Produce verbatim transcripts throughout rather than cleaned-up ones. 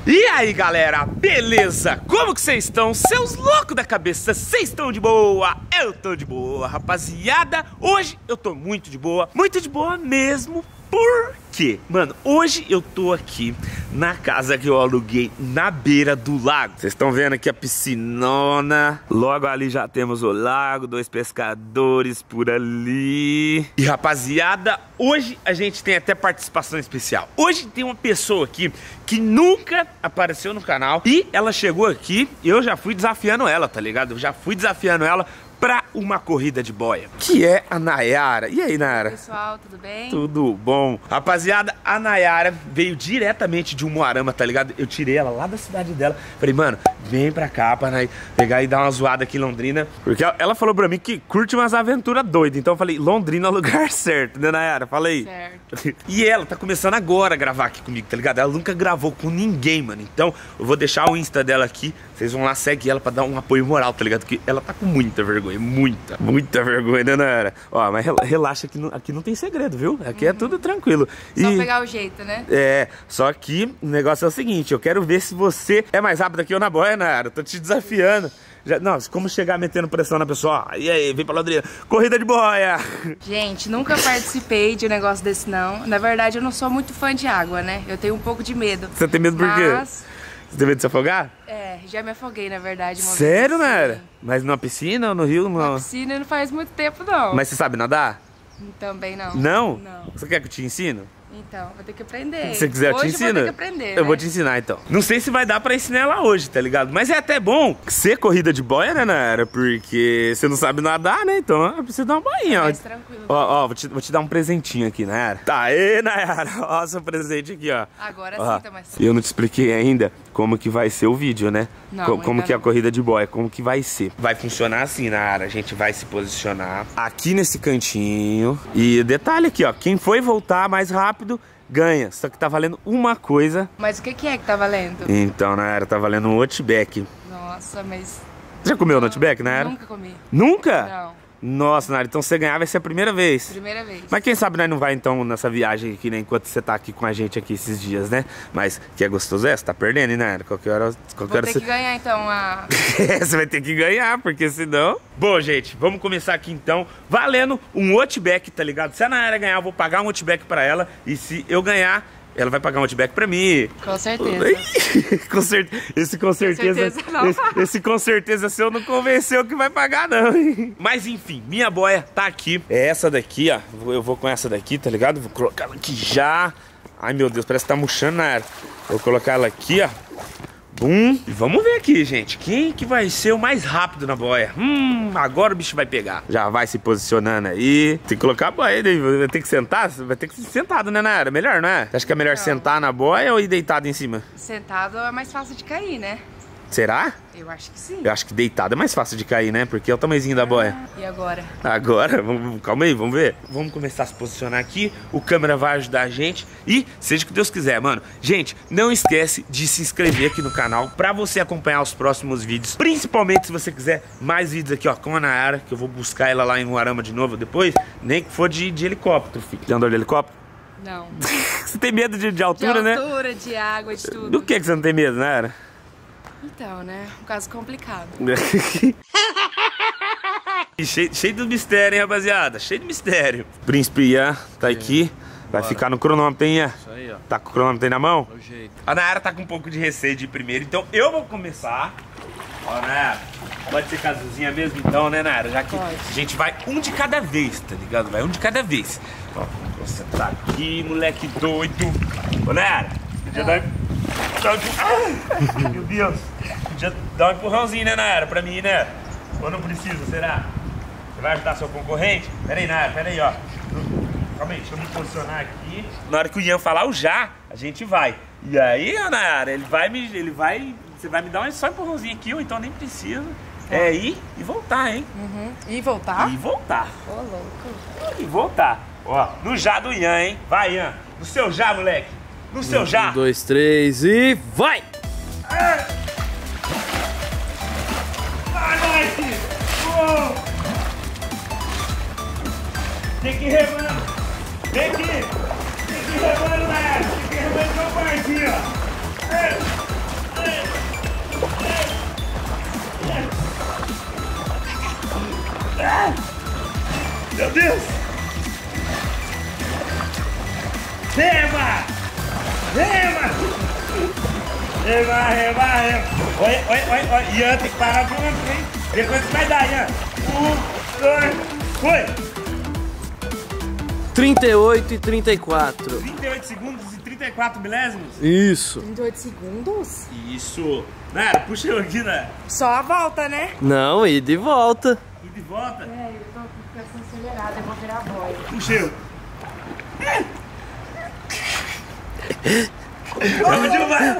E aí galera, beleza? Como que vocês estão? Seus loucos da cabeça, vocês estão de boa? Eu tô de boa, rapaziada. Hoje eu tô muito de boa, muito de boa mesmo. Por quê? Mano, hoje eu tô aqui na casa que eu aluguei na beira do lago. Vocês estão vendo aqui a piscinona. Logo ali já temos o lago, dois pescadores por ali. E rapaziada, hoje a gente tem até participação especial. Hoje tem uma pessoa aqui que nunca apareceu no canal e ela chegou aqui e eu já fui desafiando ela, tá ligado? Eu já fui desafiando ela pra uma corrida de boia, que é a Nayara. E aí, Nayara? Oi, pessoal, tudo bem? Tudo bom. Rapaziada, a Nayara veio diretamente de Umuarama, tá ligado? Eu tirei ela lá da cidade dela. Falei, mano, vem pra cá pra Nay pegar e dar uma zoada aqui em Londrina. Porque ela falou pra mim que curte umas aventuras doidas. Então eu falei, Londrina é o lugar certo, né, Nayara? Falei. Certo. E ela tá começando agora a gravar aqui comigo, tá ligado? Ela nunca gravou com ninguém, mano. Então eu vou deixar o Insta dela aqui. Vocês vão lá, segue ela pra dar um apoio moral, tá ligado? Porque ela tá com muita vergonha. Muita, muita vergonha, né, Nayara? Ó, mas relaxa, aqui não, aqui não tem segredo, viu? Aqui uhum. é tudo tranquilo. Só e, pegar o jeito, né? É, só que o negócio é o seguinte, eu quero ver se você é mais rápido que eu na boia, Nayara. Eu tô te desafiando. Já, não, como chegar metendo pressão na pessoa? E aí, vem pra Londrina, corrida de boia! Gente, nunca participei de um negócio desse não. Na verdade, eu não sou muito fã de água, né? Eu tenho um pouco de medo. Você tem medo por mas... quê? Você tem medo de se afogar? É, já me afoguei, na verdade. Uma Sério, vez. Nayara? Mas numa piscina ou no rio? Não. Na piscina não faz muito tempo, não. Mas você sabe nadar? Também não. Não? Não. Você quer que eu te ensine? Então, vou ter que aprender. Se você quiser, eu te Hoje ensino. Eu vou ter que aprender, Eu né? vou te ensinar, então. Não sei se vai dar pra ensinar ela hoje, tá ligado? Mas é até bom ser corrida de boia, né, Nayara? Porque você não sabe nadar, né? Então eu preciso dar uma boinha. É ó. mais tranquilo. Ó, ó, vou te, vou te dar um presentinho aqui, Nayara. Tá aí, Nayara. Ó, seu presente aqui, ó. Agora ó, sim, tá mais... Eu não te expliquei ainda como que vai ser o vídeo, né? Não, Co como que é a não. corrida de boia, como que vai ser. Vai funcionar assim, Nayara. A gente vai se posicionar aqui nesse cantinho. E detalhe aqui, ó. Quem foi voltar mais rápido ganha, só que tá valendo uma coisa. Mas o que, que é que tá valendo? Então, Nayara, tá valendo um Outback. Nossa, mas... Já comeu no Outback, Nayara? Nunca comi. Nunca? Não. Nossa, Nayara, então você ganhar vai ser a primeira vez. Primeira vez. Mas quem sabe nós não vai então nessa viagem aqui, né? Enquanto você tá aqui com a gente aqui esses dias, né? Mas que é gostoso é, você tá perdendo, hein, Nayara? Qualquer hora... Qualquer Vou hora ter você... que ganhar então a... Você vai ter que ganhar, porque senão... Bom, gente, vamos começar aqui então, valendo um Outback, tá ligado? Se a Nayara ganhar, eu vou pagar um Outback pra ela. E se eu ganhar, ela vai pagar um Outback pra mim. Com certeza. com cer... Esse com certeza... certeza não. Esse, esse com certeza seu não convenceu que vai pagar, não. Mas enfim, minha boia tá aqui. É essa daqui, ó. Eu vou com essa daqui, tá ligado? Vou colocar ela aqui já. Ai, meu Deus, parece que tá murchando na área. Vou colocar ela aqui, ó. Bum. E vamos ver aqui, gente. Quem que vai ser o mais rápido na boia? Hum, agora o bicho vai pegar. Já vai se posicionando aí. Tem que colocar a boia aí. Vai ter que sentar? Vai ter que ser sentado, né, Nayara? Melhor, não é? Você acha que é melhor não. sentar na boia ou ir deitado em cima? Sentado é mais fácil de cair, né? Será? Eu acho que sim. Eu acho que deitado é mais fácil de cair, né? Porque é o tamanhozinho da boia. Ah, e agora? Agora? Vamos, calma aí, vamos ver. Vamos começar a se posicionar aqui. O câmera vai ajudar a gente. E seja o que Deus quiser, mano. Gente, não esquece de se inscrever aqui no canal pra você acompanhar os próximos vídeos. Principalmente se você quiser mais vídeos aqui, ó, com a Nayara, que eu vou buscar ela lá em Umuarama de novo depois. Nem que for de, de helicóptero, filho. Já andou de helicóptero? Não. Você tem medo de, de altura, de né? De altura, de água, de tudo. Do que, que você não tem medo, Nayara? Então, né? Um caso complicado. cheio, cheio de mistério, hein, rapaziada? Cheio de mistério. Príncipe Ian tá aqui. Vai Bora. Ficar no cronômetro, hein, Ian? Isso aí, ó. Tá com o cronômetro aí na mão? É o jeito. A Nayara tá com um pouco de receio de ir primeiro, então eu vou começar. Ó, Nayara, pode ser casuzinha mesmo então, né, Nayara? Já que pode. A gente vai um de cada vez, tá ligado? Vai um de cada vez. Ó, você tá aqui, moleque doido. Ô, Nayara, podia dar... Ah, meu Deus. Podia dar um empurrãozinho, né, Nayara, pra mim, né? Ou não precisa, será? Você vai ajudar seu concorrente? Pera aí, Nayara, pera aí, ó. Calma aí, deixa eu me posicionar aqui. Na hora que o Ian falar o já, a gente vai. E aí, Nayara, ele vai me... Ele vai... Você vai me dar um só empurrãozinho aqui, ou então nem precisa. É ir e voltar, hein? Uhum. E voltar? E voltar. Ô, louco. E voltar. Ó, no já do Ian, hein? Vai, Ian. No seu já, moleque. No seu um, já. Um, dois, três e vai! É. Vai, moleque! Oh. Tem que ir remando. Tem que ir. Tem que ir remando, Nayara. Tem que ir remando com o barquinho, ó. É. Deus! Rema! Rema! Rema, rema, rema! Oi, oi, oi, oi! Ian, tem que parar por um, hein? Depois você vai dar, Ian! Um, dois, foi! trinta e oito e trinta e quatro. trinta e oito segundos e trinta e quatro milésimos? Isso. trinta e oito segundos? Isso! Nara, puxa eu aqui, né? Só a volta, né? Não, e de volta. E de volta? É, eu tô com pressão acelerada, eu vou virar a boia. Puxa eu! Onde vai?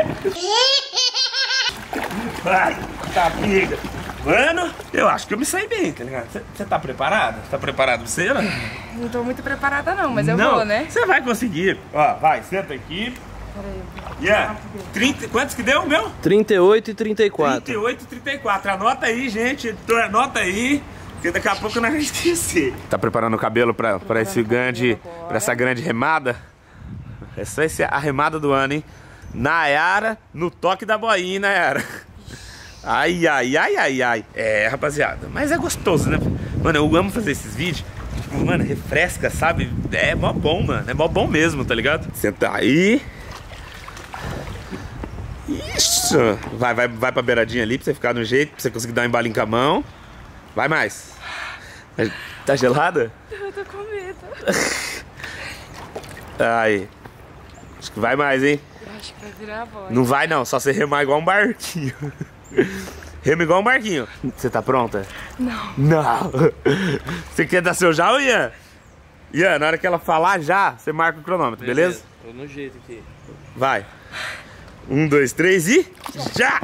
Vai, tá pega. Mano, eu acho que eu me saí bem, tá ligado? Você tá preparado? Tá preparado pra você, né? Não tô muito preparada não, mas eu Não, vou, né? Você vai conseguir. Ó, vai, senta aqui. Peraí. Yeah. trinta, quantos que deu, meu? trinta e oito e trinta e trinta quatro. e oito e trinta e quatro. Anota aí, gente. Editor, anota aí. Porque daqui a pouco eu não vai esquecer. Tá preparando o cabelo pra, pra, esse grande, pra essa grande remada? Essa é a remada do ano, hein? Nayara no toque da boinha, Nayara. Ai, ai, ai, ai, ai. É, rapaziada. Mas é gostoso, né? Mano, eu amo fazer esses vídeos. Tipo, mano, refresca, sabe? É mó bom, mano. É mó bom mesmo, tá ligado? Senta aí. Isso. Vai, vai, vai pra beiradinha ali pra você ficar no jeito, pra você conseguir dar um embalinho com a mão. Vai mais. Tá gelada? Eu tô com medo. Aí. Acho que vai mais, hein? Eu acho que vai virar a boia. Não vai não, só você remar igual um barquinho. Rema igual um barquinho. Você tá pronta? Não. Não. Você quer dar seu já, ou Ian? Ian, na hora que ela falar já, você marca o cronômetro, beleza? Tô no jeito aqui. Vai. Um, dois, três e... já!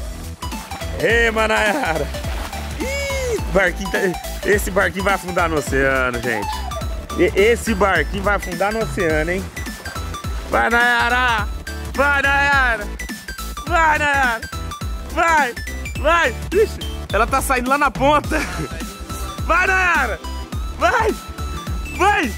Rema, Nayara! Ih, barquinho tá... Esse barquinho vai afundar no oceano, gente. E esse barquinho vai afundar no oceano, hein? Vai, Nayara! Vai, Nayara! Vai, Nayara! Vai! Vai! Ixi, ela tá saindo lá na ponta! Vai, Nayara! Vai! Vai!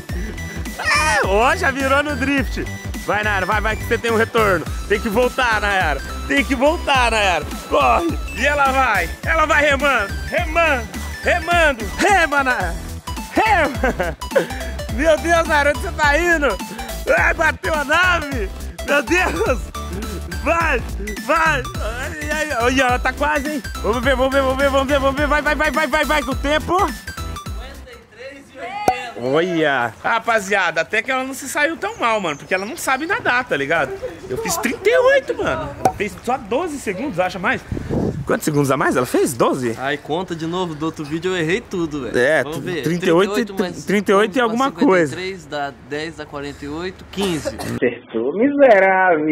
Ah, ó, já virou no drift! Vai, Nayara, vai, vai que você tem um retorno! Tem que voltar, Nayara! Tem que voltar, Nayara! Corre! E ela vai! Ela vai remando! Remando! Remando! Rema, Nayara! Rema! Meu Deus, Nayara, onde você tá indo? Ai, bateu a nave! Meu Deus! Vai! Vai! Ai, ai, ai, ela tá quase, hein? Vamos ver, vamos ver, vamos ver, vamos ver, vamos ver! Vai, vai, vai, vai, vai, vai com o tempo! cinquenta e três e oitenta. Olha! Rapaziada, até que ela não se saiu tão mal, mano, porque ela não sabe nadar, tá ligado? Eu fiz trinta e oito, mano. Ela fez só doze segundos, acha mais? Quantos segundos a mais? Ela fez doze? Aí conta de novo, do outro vídeo eu errei tudo, velho. É, vamos ver. trinta e oito, mais trinta e oito e alguma coisa. cinquenta e três dá dez, dá quarenta e oito, quinze. Acertou, miserável.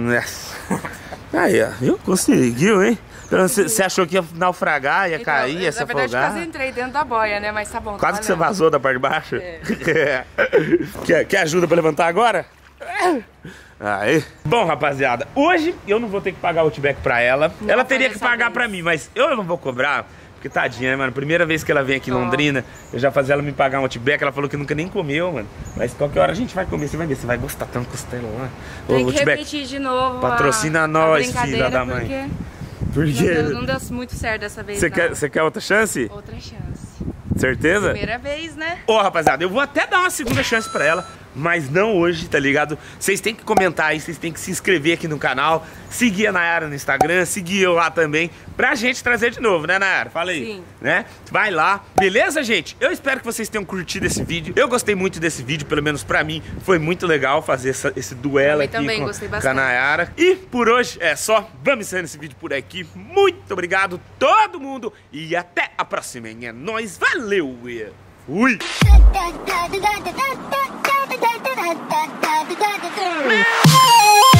Aí, ó, viu? Conseguiu, hein? Você achou que ia naufragar, ia Então, cair, ia se na verdade, afogar? quase entrei dentro da boia, né? Mas tá bom. Quase tá que você valendo. vazou da parte de baixo? É. quer, quer ajuda pra levantar agora? Aí. Bom, rapaziada, hoje eu não vou ter que pagar o Outback pra ela. Não Ela foi teria que dessa pagar vez. pra mim, mas eu não vou cobrar. Porque tadinha, né, mano? Primeira vez que ela vem aqui em Ó. Londrina, eu já fazia ela me pagar um Outback. Ela falou que nunca nem comeu, mano. Mas qualquer hora a gente vai comer. Você vai ver, você vai gostar tanto costela lá. Tem Ô, que Outback, repetir de novo. patrocina a, nós, a brincadeira, filha da mãe. Porque Porque não deu, não deu muito certo dessa vez. você não. quer, você quer outra chance? Outra chance. Certeza? Primeira vez, né? Ô, rapaziada, eu vou até dar uma segunda chance pra ela, mas não hoje, tá ligado? Vocês têm que comentar aí, vocês têm que se inscrever aqui no canal, seguir a Nayara no Instagram, seguir eu lá também, pra gente trazer de novo, né, Nayara? Fala aí. Sim. Né? Vai lá. Beleza, gente? Eu espero que vocês tenham curtido esse vídeo. Eu gostei muito desse vídeo, pelo menos pra mim, foi muito legal fazer essa- esse duelo Também, aqui também, com, gostei com a bastante. Nayara. E por hoje é só. Vamos encerrando esse vídeo por aqui. Muito obrigado, todo mundo, e até a próxima, hein? É nóis, valeu! e Fui! da da da da da da da da da da da da da da